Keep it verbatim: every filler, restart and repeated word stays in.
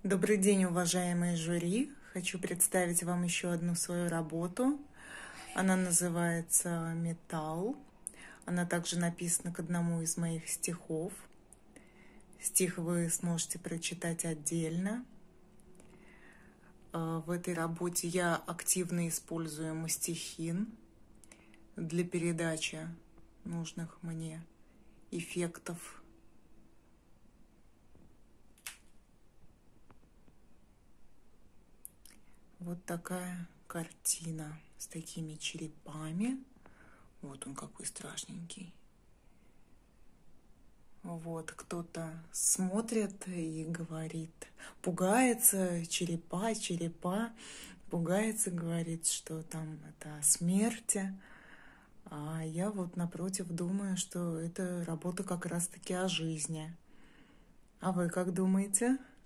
Добрый день, уважаемые жюри! Хочу представить вам еще одну свою работу. Она называется «Металл». Она также написана к одному из моих стихов. Стих вы сможете прочитать отдельно. В этой работе я активно использую мастихин для передачи нужных мне эффектов. Вот такая картина с такими черепами. Вот он какой страшненький. Вот кто-то смотрит и говорит, пугается, черепа, черепа, пугается, говорит, что там это о смерти. А я вот напротив думаю, что это работа как раз-таки о жизни. А вы как думаете?